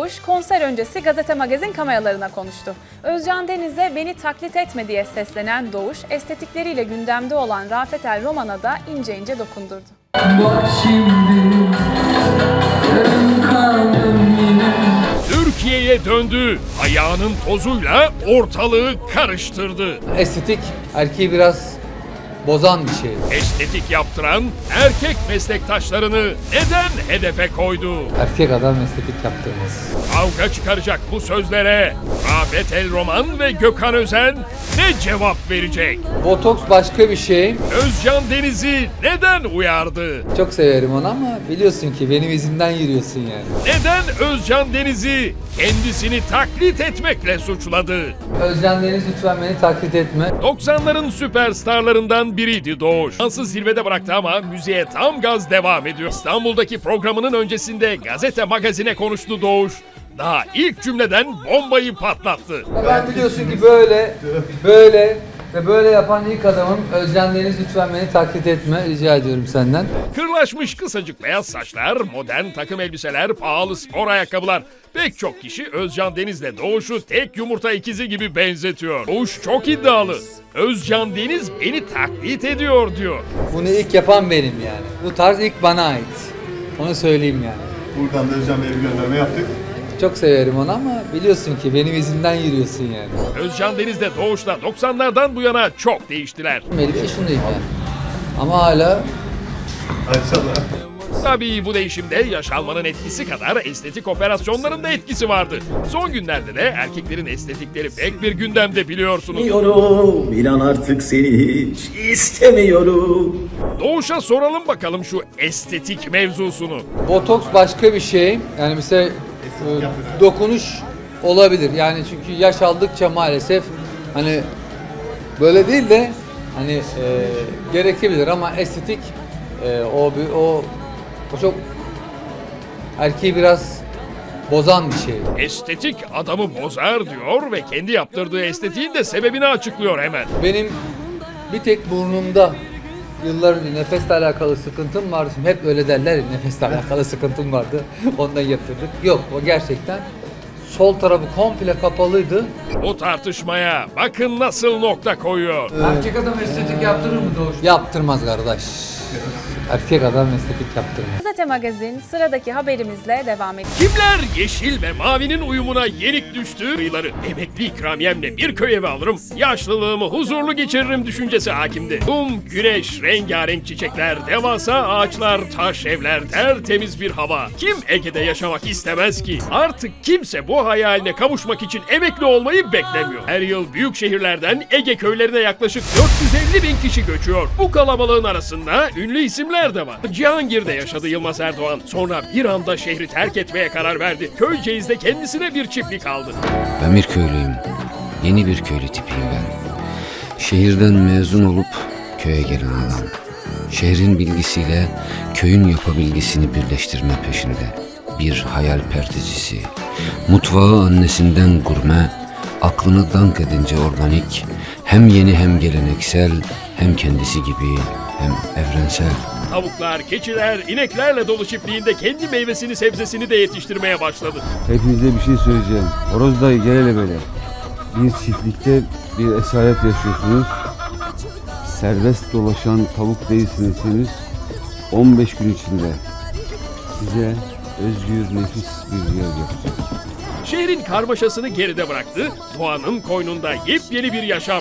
Doğuş konser öncesi Gazete Magazin kameralarına konuştu. Özcan Deniz'e "Beni taklit etme" diye seslenen Doğuş, estetikleriyle gündemde olan Rafet El Roman'a da ince ince dokundurdu. Bak şimdi, Türkiye'ye döndü. Ayağının tozuyla ortalığı karıştırdı. Estetik erkeği biraz bozan bir şey. Estetik yaptıran erkek meslektaşlarını neden hedefe koydu? Erkek adam estetik yaptırmaz. Kavga çıkaracak bu sözlere Rafet El Roman ve Gökhan Özen ne cevap verecek? Botoks başka bir şey. Özcan Deniz'i neden uyardı? Çok severim onu ama biliyorsun ki benim izimden yürüyorsun yani. Neden Özcan Deniz'i kendisini taklit etmekle suçladı? Özcan Deniz, lütfen beni taklit etme. 90'ların süperstarlarından biriydi Doğuş. Şansı zirvede bıraktı ama müziğe tam gaz devam ediyor. İstanbul'daki programının öncesinde Gazete Magazin'e konuştu Doğuş. Daha ilk cümleden bombayı patlattı. Ben biliyorsun ki böyle yapan ilk adamım. Özcan Deniz, lütfen beni taklit etme, rica ediyorum senden. Kırlaşmış kısacık beyaz saçlar, modern takım elbiseler, pahalı spor ayakkabılar. Pek çok kişi Özcan Deniz'le Doğuş'u tek yumurta ikizi gibi benzetiyor. Doğuş çok iddialı. Özcan Deniz beni taklit ediyor diyor. Bunu ilk yapan benim yani. Bu tarz ilk bana ait. Onu söyleyeyim yani. Buradan da Özcan Bey'e bir gönderme yaptık. Çok severim onu ama biliyorsun ki benim izimden yürüyorsun yani. Özcan Deniz de Doğuş'la 90'lardan bu yana çok değiştiler. 52 yaşındayım yani. Ama hala... Maşallah. Tabii bu değişimde yaş almanın etkisi kadar estetik operasyonların da etkisi vardı. Son günlerde de erkeklerin estetikleri pek bir gündemde biliyorsunuz. Bilmiyorum, inan artık seni hiç istemiyorum. Doğuş'a soralım bakalım şu estetik mevzusunu. Botoks başka bir şey. Yani mesela dokunuş olabilir. Yani çünkü yaş aldıkça maalesef hani böyle değil de hani gerekebilir ama estetik o çok erkeği biraz bozan bir şey. Estetik adamı bozar diyor ve kendi yaptırdığı estetiğin de sebebini açıklıyor hemen. Benim bir tek burnumda yıllar önce nefesle alakalı sıkıntım vardı. Şimdi hep öyle derler ya, nefesle alakalı sıkıntım vardı. Ondan yaptırdık. Yok, o gerçekten sol tarafı komple kapalıydı. Bu tartışmaya bakın nasıl nokta koyuyor. Erkek adam estetik yaptırır mı Doğuş? Yaptırmaz kardeş. Erkek adam estetik yaptırmaz. Gazete Magazin sıradaki haberimizle devam ediyor. Kimler yeşil ve mavinin uyumuna yenik düştü? Kıyıları emekli ikramiyemle bir köy evi alırım, yaşlılığımı huzurlu geçiririm düşüncesi hakimdi. Kum, güneş, rengarenk çiçekler, devasa ağaçlar, taş evler, tertemiz bir hava. Kim Ege'de yaşamak istemez ki? Artık kimse bu hayaline kavuşmak için emekli olmayı beklemiyor. Her yıl büyük şehirlerden Ege köylerine yaklaşık 450 bin kişi göçüyor. Bu kalabalığın arasında ünlü isimler de var. Cihangir'de yaşadı Yılmaz Erdoğan. Sonra bir anda şehri terk etmeye karar verdi. Köyceğiz'de kendisine bir çiftlik aldı. Ben bir köylüyüm. Yeni bir köylü tipiyim ben. Şehirden mezun olup köye gelen adam. Şehrin bilgisiyle köyün yapabilgisini birleştirme peşinde. Bir hayal perdecisi. Mutfağı annesinden gurme, aklını dank edince organik, hem yeni hem geleneksel, hem kendisi gibi hem evrensel. Tavuklar, keçiler, ineklerle dolu çiftliğinde kendi meyvesini, sebzesini de yetiştirmeye başladı. Hepinize bir şey söyleyeceğim. Horoz dayı gel hele böyle. Bir çiftlikte bir esaret yaşıyorsunuz. Serbest dolaşan tavuk değilsiniz henüz. 15 gün içinde size özgür, nefis bir yer yapacak. Şehrin karmaşasını geride bıraktı, doğanın koynunda yepyeni bir yaşam.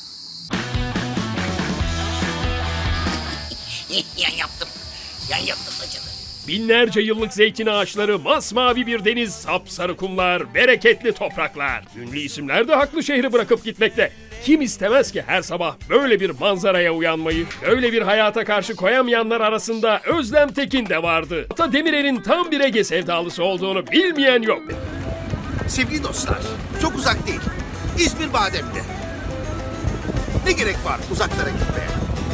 Yan yaptım saçını. Binlerce yıllık zeytin ağaçları, masmavi bir deniz, sapsarı kumlar, bereketli topraklar. Ünlü isimler de haklı şehri bırakıp gitmekte. Kim istemez ki her sabah böyle bir manzaraya uyanmayı? Böyle bir hayata karşı koyamayanlar arasında Özlem Tekin de vardı. Ata Demirer'in tam bir Ege sevdalısı olduğunu bilmeyen yok. Sevgili dostlar, çok uzak değil. İzmir Badem'de. Ne gerek var uzaklara gitmeye?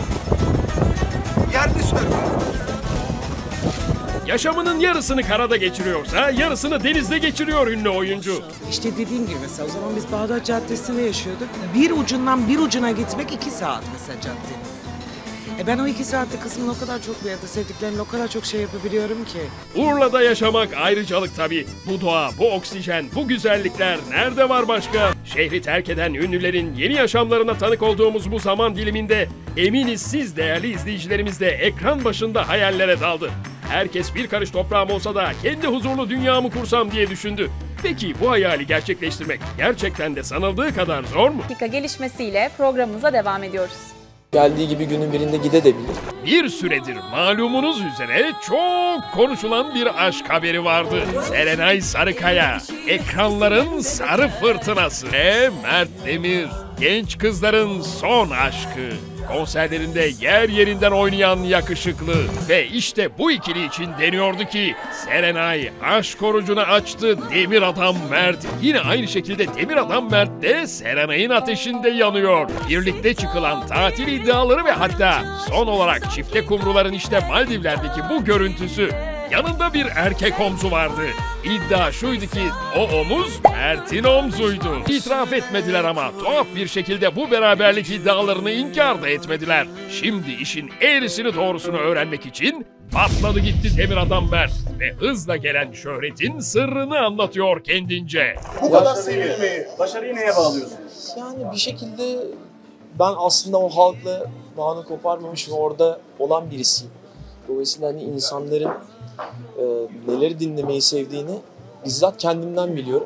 Yerli sörfü. Yaşamının yarısını karada geçiriyorsa yarısını denizde geçiriyor ünlü oyuncu. İşte dediğim gibi mesela o zaman biz Bağdat Caddesi'nde yaşıyorduk. Bir ucundan bir ucuna gitmek 2 saat mesela caddenin. Ben o 2 saatte kızımın o kadar çok ya da sevdiklerimle o kadar çok şey yapabiliyorum ki. Urla'da yaşamak ayrıcalık tabii. Bu doğa, bu oksijen, bu güzellikler nerede var başka? Şehri terk eden ünlülerin yeni yaşamlarına tanık olduğumuz bu zaman diliminde eminiz siz değerli izleyicilerimiz de ekran başında hayallere daldı. Herkes bir karış toprağım olsa da kendi huzurlu dünyamı kursam diye düşündü. Peki bu hayali gerçekleştirmek gerçekten de sanıldığı kadar zor mu? Dakika gelişmesiyle programımıza devam ediyoruz. Geldiği gibi günün birinde gidebilir. Bir süredir malumunuz üzere çok konuşulan bir aşk haberi vardı. Serenay Sarıkaya, ekranların sarı fırtınası ve Mert Demir, genç kızların son aşkı. Konserlerinde yer yerinden oynayan yakışıklı ve işte bu ikili için deniyordu ki Serenay aşk orucunu açtı, Demir Adam Mert yine aynı şekilde Demir Adam Mert de Serenay'ın ateşinde yanıyor. Birlikte çıkılan tatil iddiaları ve hatta son olarak çifte kumruların işte Maldivler'deki bu görüntüsü. Yanında bir erkek omzu vardı. İddia şuydu ki o omuz Mert'in omzuydu. İtiraf etmediler ama tuhaf bir şekilde bu beraberlik iddialarını inkar da etmediler. Şimdi işin eğrisini doğrusunu öğrenmek için patladı gitti Demir Adam Mert ve hızla gelen şöhretin sırrını anlatıyor kendince. Bu kadar sevilmeyi, başarıyı neye bağlıyorsunuz? Yani bir şekilde ben aslında o halkla bağını koparmamış ve orada olan birisiyim. Dolayısıyla hani insanların neleri dinlemeyi sevdiğini bizzat kendimden biliyorum.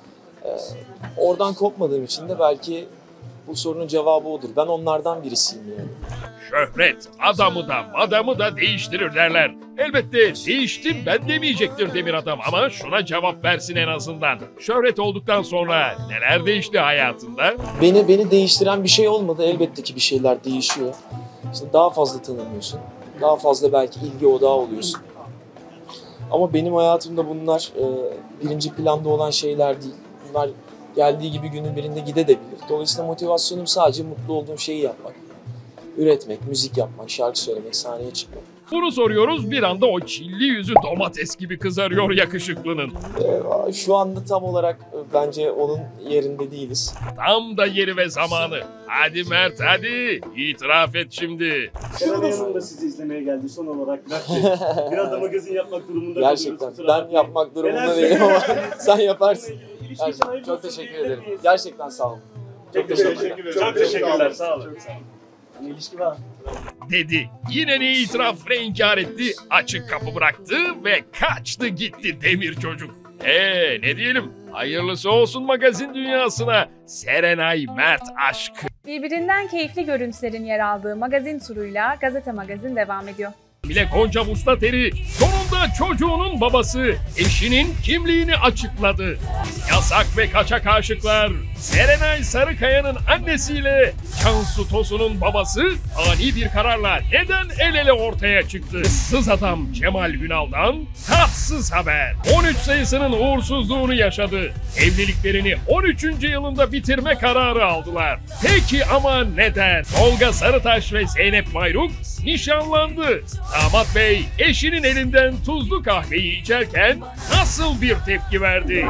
Oradan kopmadığım için de belki bu sorunun cevabı odur. Ben onlardan birisiyim yani. Şöhret adamı da madamı da değiştirir derler. Elbette değiştim ben demeyecektir Demir Adam ama şuna cevap versin en azından. Şöhret olduktan sonra neler değişti hayatında? Beni değiştiren bir şey olmadı. Elbette ki bir şeyler değişiyor. İşte daha fazla tanınıyorsun. Daha fazla belki ilgi odağı oluyorsun. Ama benim hayatımda bunlar birinci planda olan şeyler değil. Bunlar geldiği gibi günün birinde gidebilir. Dolayısıyla motivasyonum sadece mutlu olduğum şeyi yapmak. Üretmek, müzik yapmak, şarkı söylemek, sahneye çıkmak. Bunu soruyoruz bir anda o çilli yüzü domates gibi kızarıyor yakışıklının. Şu anda tam olarak bence onun yerinde değiliz. Tam da yeri ve zamanı. Hadi Mert hadi itiraf et şimdi. Serenay Hanım da sizi izlemeye geldi son olarak. Biraz da magazin yapmak durumunda gerçekten ben yapmak durumunda değilim ama sen yaparsın. Çok teşekkür ederim. Gerçekten sağ olun. Çok teşekkürler. Sağ olun. İlişki var. Dedi. Yine ne itiraf ne inkar etti, açık kapı bıraktı ve kaçtı gitti demir çocuk. Ne diyelim, hayırlısı olsun magazin dünyasına Serenay Mert aşkı. Birbirinden keyifli görüntülerin yer aldığı magazin turuyla Gazete Magazin devam ediyor. Bile Gonca Vuslateri sonunda çocuğunun babası eşinin kimliğini açıkladı. Yasak ve kaçak aşıklar Serenay Sarıkaya'nın annesiyle Cansu Tosun'un babası ani bir kararla neden el ele ortaya çıktı? Issız adam Cemal Ünal'dan tatsız haber. 13 sayısının uğursuzluğunu yaşadı. Evliliklerini 13. yılında bitirme kararı aldılar. Peki ama neden? Tolga Sarıtaş ve Zeynep Mayruk nişanlandı. Damat Bey eşinin elinden tuzlu kahveyi içerken nasıl bir tepki verdi?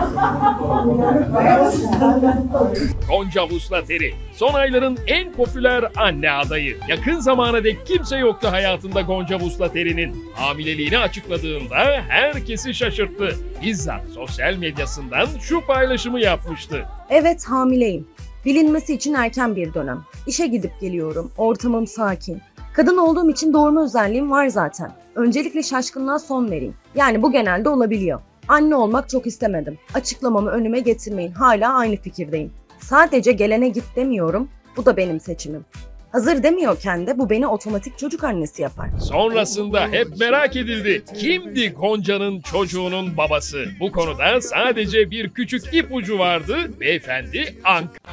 Gonca Vuslateri son ayların en popüler anne adayı. Yakın zamana dek kimse yoktu hayatında Gonca Vuslateri'nin. Hamileliğini açıkladığında herkesi şaşırttı. Bizzat sosyal medyasından şu paylaşımı yapmıştı. Evet, hamileyim. Bilinmesi için erken bir dönem. İşe gidip geliyorum. Ortamım sakin. Kadın olduğum için doğurma özelliğim var zaten. Öncelikle şaşkınlığa son vereyim. Yani bu genelde olabiliyor. Anne olmak çok istemedim. Açıklamamı önüme getirmeyin. Hala aynı fikirdeyim. Sadece gelene git demiyorum. Bu da benim seçimim. Hazır demiyorken de bu beni otomatik çocuk annesi yapar. Sonrasında hep merak edildi. Kimdi Gonca'nın çocuğunun babası? Bu konuda sadece bir küçük ipucu vardı. Beyefendi Ankara.